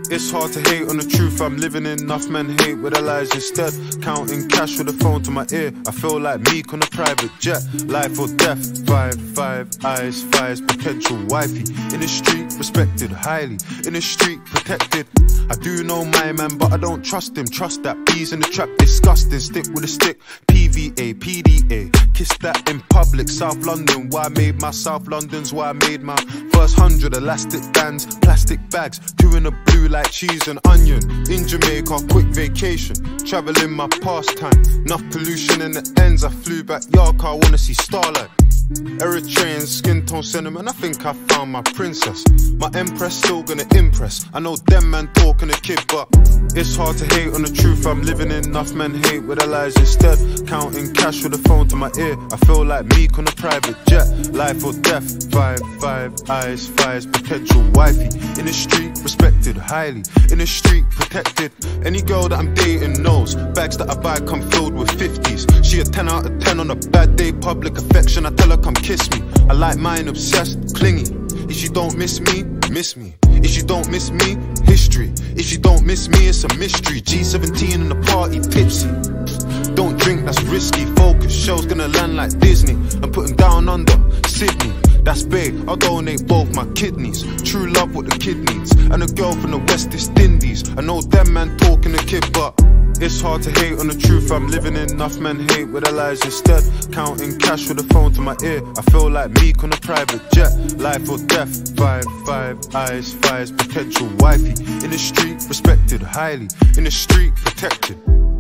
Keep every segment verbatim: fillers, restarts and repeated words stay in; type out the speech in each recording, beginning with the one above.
It's hard to hate on the truth I'm living in. Enough men hate with their lies instead. Counting cash with a phone to my ear. I feel like Meek on a private jet. Life or death. Five, five, eyes, fires, potential wifey. In the street, respected highly. In the street, protected. I do know my man, but I don't trust him. Trust that bees in the trap, disgusting. Stick with a stick. P V A, P D A. Kiss that in public. South London, why I made my South London's why I made my first hundred. Elastic bands, plastic bags. Two in a blue like cheese and onion. In Jamaica, quick vacation. Traveling my pastime. Enough pollution in the ends. I flew back York, I wanna see starlight. Eritrean skin tone sentiment, I think I found my princess. My empress still gonna impress. I know them man talking a kid, but it's hard to hate on the truth I'm living in. Enough men hate with their lies instead. Counting cash with a phone to my ear. I feel like Meek on a private jet. Life or death. Five, five, eyes, fires, potential wifey. In the street, respected highly. In the street, protected. Any girl that I'm dating knows bags that I buy come filled with fifties. She a ten out of ten on a bad day. Public affection, I tell her come kiss me. I like mine, obsessed, clingy. If you don't miss me, miss me. If you don't miss me, history. If you don't miss me, it's a mystery. G seventeen in the party, tipsy. Don't drink, that's risky. Focus, show's gonna land like Disney. I'm putting down under Sydney. That's big, I'll donate both my kidneys. True love what the kid needs. And a girl from the West Indies. I know them man talking a kid, but it's hard to hate on the truth I'm living in. Enough men hate with their lies instead. Counting cash with a phone to my ear. I feel like Meek on a private jet. Life or death. Five, five, eyes, fires, potential wifey. In the street, respected highly. In the street, protected.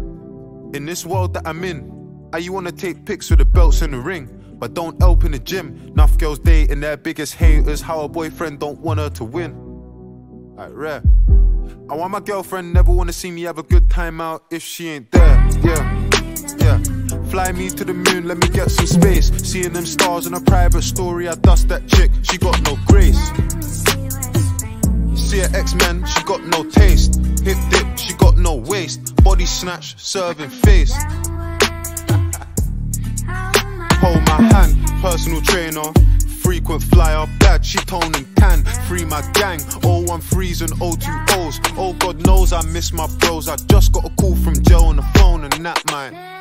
In this world that I'm in, I you wanna take pics with the belts in the ring, but don't help in the gym. Enough girls dating their biggest haters. How a boyfriend don't want her to win. Like rare. I want my girlfriend never wanna see me have a good time out if she ain't there. Yeah, yeah. Fly me to the moon, let me get some space. Seeing them stars in a private story, I dust that chick, she got no grace. See her X-Men, she got no taste. Hip dip, she got no waist. Body snatch, serving face. Hold my hand, personal trainer. Frequent flyer, bad, she tone and tan. Free my gang, oh one threes and oh two O's. Oh God knows I miss my bros. I just got a call from Joe on the phone and that man.